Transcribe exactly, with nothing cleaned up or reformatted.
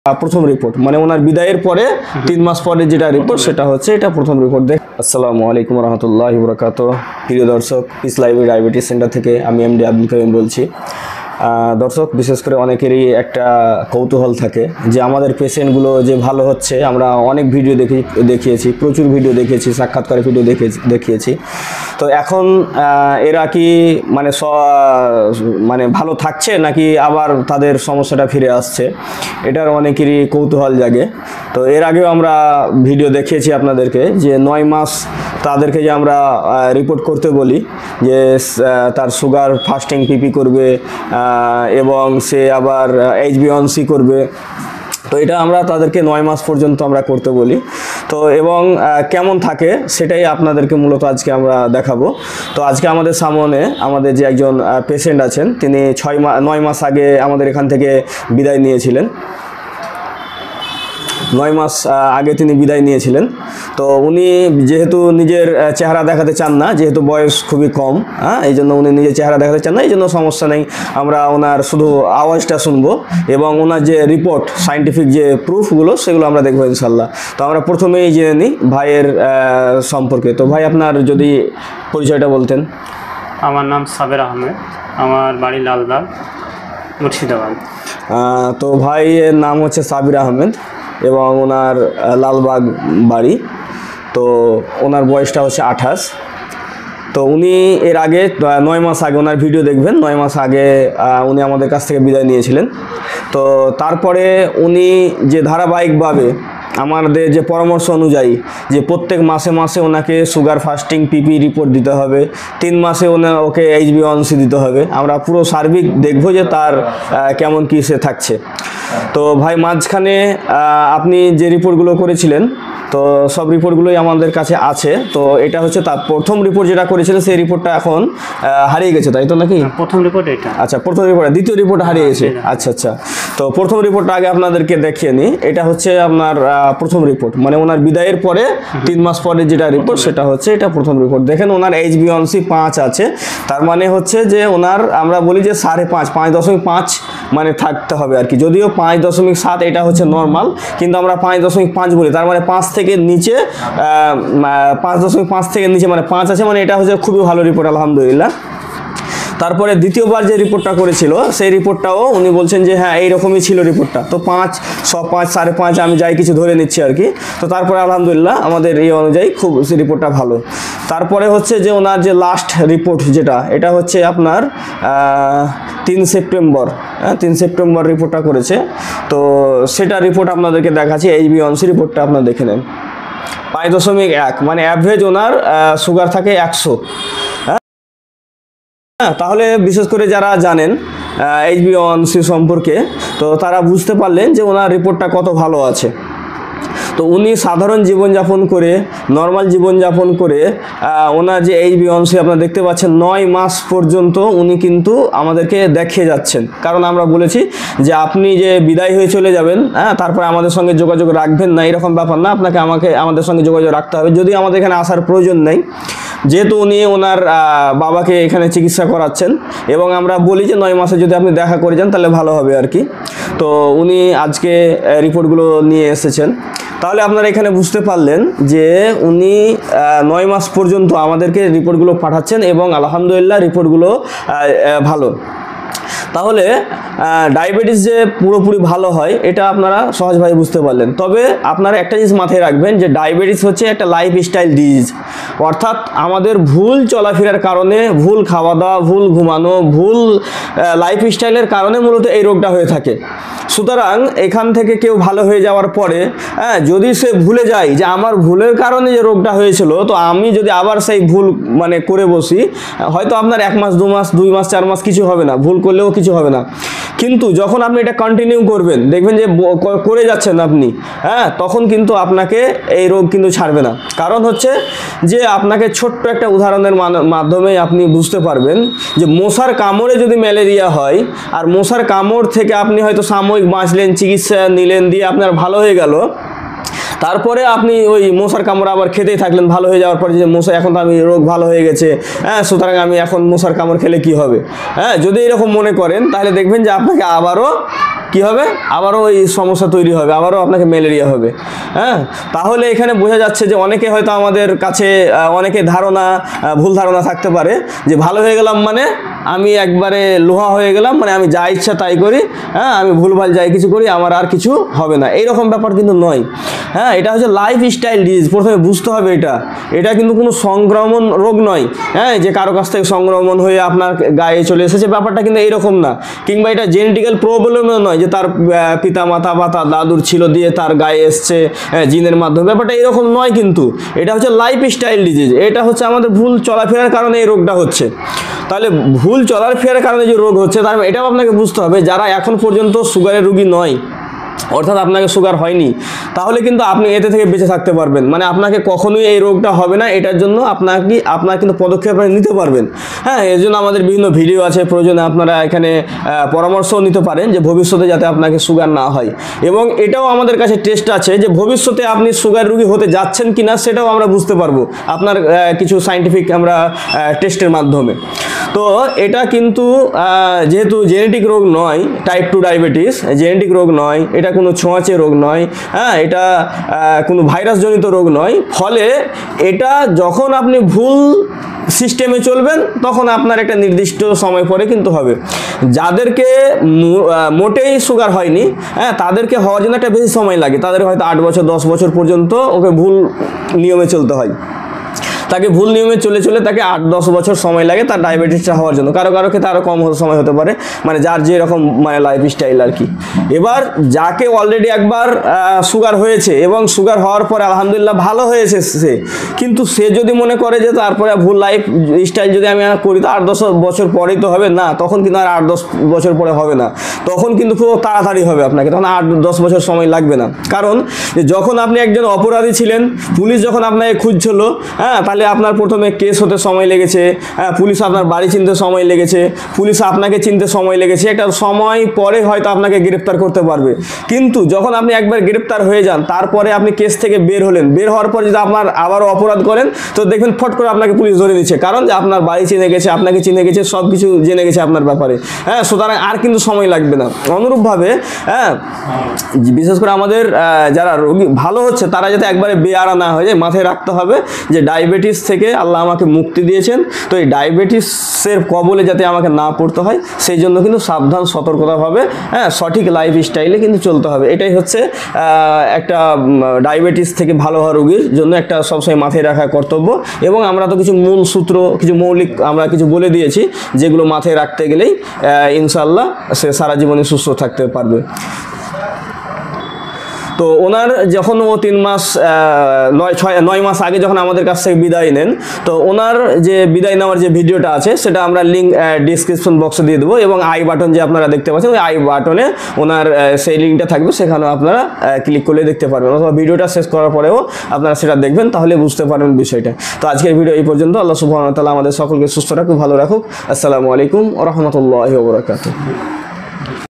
প্রথম রিপোর্ট, মানে ওনার বিদায়ের পরে তিন মাস পরে যেটা রিপোর্ট সেটা হচ্ছে এটা প্রথম রিপোর্ট। দেখ, আসসালামু আলাইকুম রহমতুল্লাহি ওয়া বারাকাতুহু। প্রিয় দর্শক, পিস লাইব্রেরি ডায়াবেটিস সেন্টার থেকে আমি এমডি আব্দুল করিম বলছি। দর্শক, বিশেষ করে অনেকেরই একটা কৌতূহল থাকে যে আমাদের পেশেন্টগুলো যে ভালো হচ্ছে, আমরা অনেক ভিডিও দেখি দেখিয়েছি প্রচুর ভিডিও দেখেছি, সাক্ষাৎকার ভিডিও দেখে দেখিয়েছি তো এখন এরা কি মানে মানে ভালো থাকছে নাকি আবার তাদের সমস্যাটা ফিরে আসছে, এটার অনেকেরই কৌতূহল জাগে। তো এর আগেও আমরা ভিডিও দেখিয়েছি আপনাদেরকে যে নয় মাস তাদেরকে যে আমরা রিপোর্ট করতে বলি যে তার সুগার ফাস্টিং পিপি করবে এবং সে আবার এইচ বি ওয়ান সি করবে। তো এটা আমরা তাদেরকে নয় মাস পর্যন্ত আমরা করতে বলি। তো এবং কেমন থাকে সেটাই আপনাদেরকে মূলত আজকে আমরা দেখাবো। তো আজকে আমাদের সামনে আমাদের যে একজন পেশেন্ট আছেন, তিনি ছয় মাস নয় মাস আগে আমাদের এখান থেকে বিদায় নিয়েছিলেন। নয় মাস আগে তিনি বিদায় নিয়েছিলেন। তো উনি যেহেতু নিজের চেহারা দেখাতে চান না, যেহেতু বয়স খুবই কম, হ্যাঁ, এই জন্য উনি নিজের চেহারা দেখাতে চান না, এই জন্য সমস্যা নেই, আমরা ওনার শুধু আওয়াজটা শুনবো এবং ওনার যে রিপোর্ট সায়েন্টিফিক যে প্রুফগুলো সেগুলো আমরা দেখবো ইনশাল্লাহ। তো আমরা প্রথমেই জেনে নিই ভাইয়ের সম্পর্কে। তো ভাই, আপনার যদি পরিচয়টা বলতেন। আমার নাম সাবের আহমেদ, আমার বাড়ি লালবাগ, মুর্শিদাবাদ। তো ভাইয়ের নাম হচ্ছে সাবির আহমেদ এবং ওনার লালবাগ বাড়ি। তো ওনার বয়সটা হচ্ছে আঠাশ। তো উনি এর আগে নয় মাস আগে ওনার ভিডিও দেখবেন, নয় মাস আগে উনি আমাদের কাছ থেকে বিদায় নিয়েছিলেন। তো তারপরে উনি যে ধারাবাহিকভাবে আমাদের যে পরামর্শ অনুযায়ী যে প্রত্যেক মাসে মাসে ওনাকে সুগার ফাস্টিং পিপি রিপোর্ট দিতে হবে, তিন মাসে ওনা ওকে এইচ বি ওয়ান সি দিতে হবে, আমরা পুরো সার্বিক দেখব যে তার কেমন কী সে থাকছে। তো ভাই, মাঝখানে আপনি যে রিপোর্টগুলো করেছিলেন তো সব রিপোর্টগুলোই আমাদের কাছে আছে। তো এটা হচ্ছে তার প্রথম রিপোর্ট যেটা করেছিলেন সেই রিপোর্টটা এখন হারিয়ে গেছে, তাই তো নাকি? প্রথম রিপোর্ট এটা। আচ্ছা, প্রথম রিপোর্ট, দ্বিতীয় রিপোর্ট হারিয়ে গেছে। আচ্ছা আচ্ছা তো প্রথম রিপোর্টটা আগে আপনাদেরকে দেখিয়ে নিই। এটা হচ্ছে আপনার প্রথম রিপোর্ট, মানে ওনার বিদায়ের পরে তিন মাস পরে যেটা রিপোর্ট সেটা হচ্ছে এটা প্রথম রিপোর্ট। দেখেন, ওনার এইচ বি ওয়ান সি পাঁচ আছে, তার মানে হচ্ছে যে ওনার আমরা বলি যে সাড়ে পাঁচ পাঁচ দশমিক পাঁচ মানে থাকতে হবে আর কি। যদিও পাঁচ দশমিক সাত এটা হচ্ছে নর্মাল, কিন্তু আমরা পাঁচ দশমিক পাঁচ বলি, তার মানে পাঁচ থেকে নিচে পাঁচ দশমিক পাঁচ থেকে নিচে মানে পাঁচ আছে, মানে এটা হচ্ছে খুবই ভালো রিপোর্ট আলহামদুলিল্লাহ। তারপরে দ্বিতীয়বার যে রিপোর্টটা করেছিল সেই রিপোর্টটাও উনি বলছেন যে হ্যাঁ এইরকমই ছিল রিপোর্টটা। তো পাঁচ সব পাঁচ সাড়ে পাঁচ আমি যাই কিছু ধরে নিচ্ছি আর কি। তো তারপরে আলহামদুলিল্লাহ আমাদের এই অনুযায়ী খুব সেই রিপোর্টটা ভালো। তারপরে হচ্ছে যে ওনার যে লাস্ট রিপোর্ট যেটা, এটা হচ্ছে আপনার তিন সেপ্টেম্বর হ্যাঁ তিন সেপ্টেম্বর রিপোর্টটা করেছে। তো সেটা রিপোর্ট আপনাদেরকে দেখাচ্ছি, এইচ বি ওয়ান সি রিপোর্টটা আপনারা দেখে নেন। পাঁচ দশমিক এক মানে অ্যাভারেজ ওনার সুগার থাকে একশো। হ্যাঁ, তাহলে বিশেষ করে যারা জানেন এইচ বি ওয়ান সি সম্পর্কে, তো তারা বুঝতে পারলেন যে ওনার রিপোর্টটা কত ভালো আছে। তো উনি সাধারণ জীবনযাপন করে, নর্মাল জীবনযাপন করে ওনার যে এইচ বি ওয়ান সি আপনারা দেখতে পাচ্ছেন নয় মাস পর্যন্ত উনি কিন্তু আমাদেরকে দেখিয়ে যাচ্ছেন। কারণ আমরা বলেছি যে আপনি যে বিদায় হয়ে চলে যাবেন, হ্যাঁ, তারপরে আমাদের সঙ্গে যোগাযোগ রাখবেন না, এরকম ব্যাপার না, আপনাকে আমাকে আমাদের সঙ্গে যোগাযোগ রাখতে হবে। যদি আমাদের এখানে আসার প্রয়োজন নেই, যেহেতু উনি ওনার বাবাকে এখানে চিকিৎসা করাচ্ছেন এবং আমরা বলি যে নয় মাসে যদি আপনি দেখা করে যান তাহলে ভালো হবে আর কি। তো উনি আজকে রিপোর্টগুলো নিয়ে এসেছেন। তাহলে আপনারা এখানে বুঝতে পারলেন যে উনি নয় মাস পর্যন্ত আমাদেরকে রিপোর্টগুলো পাঠাচ্ছেন এবং আলহামদুলিল্লাহ রিপোর্টগুলো ভালো। তাহলে ডায়াবেটিস যে পুরোপুরি ভালো হয় এটা আপনারা সহজভাবে বুঝতে পারলেন। তবে আপনারা একটা জিনিস মাথায় রাখবেন যে ডায়াবেটিস হচ্ছে একটা লাইফস্টাইল ডিজিজ, অর্থাৎ আমাদের ভুল চলাফেরার কারণে, ভুল খাওয়া দাওয়া, ভুল ঘুমানো, ভুল লাইফস্টাইলের কারণে মূলত এই রোগটা হয়ে থাকে। সুতরাং এখান থেকে কেউ ভালো হয়ে যাওয়ার পরে হ্যাঁ যদি সে ভুলে যায় যে আমার ভুলের কারণে যে রোগটা হয়েছিল, তো আমি যদি আবার সেই ভুল মানে করে বসি, হয়তো আপনার এক মাস দু মাস দুই মাস চার মাস কিছু হবে না, ভুল করলেও কিছু হবে না। কিন্তু যখন আপনি এটা কন্টিনিউ করবেন, দেখবেন যে করে যাচ্ছেন আপনি, হ্যাঁ, তখন কিন্তু আপনাকে এই রোগ কিন্তু ছাড়বে না। কারণ হচ্ছে যে আপনাকে ছোট্ট একটা উদাহরণের মাধ্যমে আপনি বুঝতে পারবেন যে মশার কামড়ে যদি ম্যালেরিয়া হয়, আর মশার কামড় থেকে আপনি হয়তো সাময়িক বাঁচলেন, চিকিৎসা নিলেন, দিয়ে আপনার ভালো হয়ে গেল, তারপরে আপনি ওই মশার কামড় আবার খেতেই থাকলেন, ভালো হয়ে যাওয়ার পরে যে মশা এখন তো আমি রোগ ভালো হয়ে গেছে, হ্যাঁ, সুতরাং আমি এখন মশার কামড় খেলে কি হবে, হ্যাঁ, যদি এরকম মনে করেন তাহলে দেখবেন যে আপনাকে আবারও কি হবে, আবারও ওই সমস্যা তৈরি হবে, আবারও আপনাকে ম্যালেরিয়া হবে। হ্যাঁ, তাহলে এখানে বোঝা যাচ্ছে যে অনেকে হয়তো আমাদের কাছে অনেকে ধারণা ভুল ধারণা থাকতে পারে যে ভালো হয়ে গেলাম মানে আমি একবারে লোহা হয়ে গেলাম, মানে আমি যা ইচ্ছা তাই করি, হ্যাঁ আমি ভুলভাল যাই কিছু করি, আমার আর কিছু হবে না, এইরকম ব্যাপার কিন্তু নয়। হ্যাঁ, এটা হচ্ছে লাইফ স্টাইল ডিজিজ, প্রথমে বুঝতে হবে এটা এটা কিন্তু কোনো সংক্রমণ রোগ নয়। হ্যাঁ, যে কারো কাছ থেকে সংক্রমণ হয়ে আপনার গায়ে চলে এসেছে, ব্যাপারটা কিন্তু এইরকম না। কিংবা এটা জেনেটিক্যাল প্রবলেমও নয় যে তার পিতা মাতা বা তার দাদুর ছিল দিয়ে তার গায়ে এসছে জিনের মাধ্যমে, ব্যাপারটা এরকম নয়। কিন্তু এটা হচ্ছে লাইফ স্টাইল ডিজিজ, এটা হচ্ছে আমাদের ভুল চলাফেরার কারণে এই রোগটা হচ্ছে। তাহলে ভুল চলাফেরার কারণে যে রোগ হচ্ছে, তার এটাও আপনাকে বুঝতে হবে যারা এখন পর্যন্ত সুগারের রোগী নয়, অর্থাৎ আপনাকে সুগার হয়নি, তাহলে কিন্তু আপনি এতে থেকে বেঁচে থাকতে পারবেন, মানে আপনাকে কখনোই এই রোগটা হবে না। এটার জন্য আপনাকে আপনার কিন্তু পদক্ষেপ আপনি নিতে পারবেন। হ্যাঁ, এর জন্য আমাদের বিভিন্ন ভিডিও আছে, প্রয়োজনে আপনারা এখানে পরামর্শও নিতে পারেন যে ভবিষ্যতে যাতে আপনাকে সুগার না হয়। এবং এটাও আমাদের কাছে টেস্ট আছে যে ভবিষ্যতে আপনি সুগার রোগী হতে যাচ্ছেন কি না সেটাও আমরা বুঝতে পারবো আপনার কিছু সায়েন্টিফিক আমরা টেস্টের মাধ্যমে। তো এটা কিন্তু যেহেতু জেনেটিক রোগ নয়, টাইপ টু ডায়াবেটিস জেনেটিক রোগ নয়, এটা কোনো ছোঁয়াচে রোগ নয়, হ্যাঁ এটা কোনো ভাইরাসজনিত রোগ নয়, ফলে এটা যখন আপনি ভুল সিস্টেমে চলবেন তখন আপনার একটা নির্দিষ্ট সময় পরে কিন্তু হবে। যাদেরকে মোটেই সুগার হয়নি, হ্যাঁ তাদেরকে হওয়ার জন্য একটা বেশি সময় লাগে, তাদের হয়তো আট বছর দশ বছর পর্যন্ত ওকে ভুল নিয়মে চলতে হয়। তাকে ভুল নিয়মে চলে চলে তাকে আট দশ বছর সময় লাগে তার ডায়াবেটিসটা হওয়ার জন্য। কারো কারো ক্ষেত্রে আরও কম সময় হতে পারে, মানে যার যেরকম মানে লাইফ স্টাইল আর কি। এবার যাকে অলরেডি একবার সুগার হয়েছে এবং সুগার হওয়ার পরে আলহামদুলিল্লাহ ভালো হয়েছে সে, কিন্তু সে যদি মনে করে যে তারপরে ভুল লাইফ স্টাইল যদি আমি করি তো আট দশ বছর পরেই তো হবে, না তখন কিন্তু আর আট দশ বছর পরে হবে না, তখন কিন্তু খুব তাড়াতাড়ি হবে আপনাকে, তখন আট দশ বছর সময় লাগবে না। কারণ যখন আপনি একজন অপরাধী ছিলেন, পুলিশ যখন আপনাকে খুঁজছিল, হ্যাঁ তাহলে আপনার প্রথমে কেস হতে সময় লেগেছে, হ্যাঁ পুলিশ আপনার বাড়ি চিনতে সময় লেগেছে, পুলিশ আপনাকে চিনতে সময় লেগেছে, একটা সময় পরে হয়তো আপনাকে গ্রেপ্তার করতে পারবে। কিন্তু যখন আপনি একবার গ্রেপ্তার হয়ে যান, তারপরে আপনি কেস থেকে বের হলেন, বের হওয়ার পর যদি আপনার আবারও অপরাধ করেন তো দেখবেন ফট করে আপনাকে পুলিশ ধরে নিচ্ছে, কারণ যে আপনার বাড়ি চিনে গেছে, আপনাকে চিনে গেছে, সব কিছু জেনে গেছে আপনার ব্যাপারে। হ্যাঁ, সুতরাং আর কিন্তু সময় লাগবে না। অনুরূপভাবে হ্যাঁ বিশেষ করে আমাদের যারা রোগী ভালো হচ্ছে তারা যাতে একবারে বেয়ারা না হয়ে যায়, মাথায় রাখতে হবে যে ডায়াবেটিস থেকে আল্লাহ আমাকে মুক্তি দিয়েছেন, তো এই ডায়াবেটিসের কবলে যাতে আমাকে না পড়তে হয় সেই জন্য কিন্তু সাবধান সতর্কতাভাবে হ্যাঁ সঠিক লাইফ স্টাইলে কিন্তু চলতে হবে। এটাই হচ্ছে একটা ডায়াবেটিস থেকে ভালো হওয়া রোগীর জন্য একটা সবসময় মাথায় রাখা কর্তব্য। এবং আমরা তো কিছু মূল সূত্র, কিছু মৌলিক আমরা কিছু বলে দিয়েছি, যেগুলো মাথায় রাখতে গেলেই ইনশাআল্লাহ সে সারা জীবনে সুস্থ থাকতে পারবে। তো ওনার যখন ও তিন মাস নয় ছয় নয় মাস আগে যখন আমাদের কাছ থেকে বিদায় নেন, তো ওনার যে বিদায় নেওয়ার যে ভিডিওটা আছে সেটা আমরা লিঙ্ক ডিসক্রিপশন বক্সে দিয়ে দেবো, এবং আই বাটন যে আপনারা দেখতে পাচ্ছেন ওই আই বাটনে ওনার সেই লিঙ্কটা থাকবে, সেখানেও আপনারা ক্লিক করলে দেখতে পারবেন, অথবা ভিডিওটা শেষ করার পরেও আপনারা সেটা দেখবেন, তাহলে বুঝতে পারবেন বিষয়টা। তো আজকের ভিডিও এই পর্যন্ত। আল্লাহ সুবহানাহু ওয়া তাআলা আমাদের সকলকে সুস্থ রাখুক, ভালো রাখুক। আসসালামু আলাইকুম ওয়া রাহমাতুল্লাহি ওয়া বারাকাতুহু।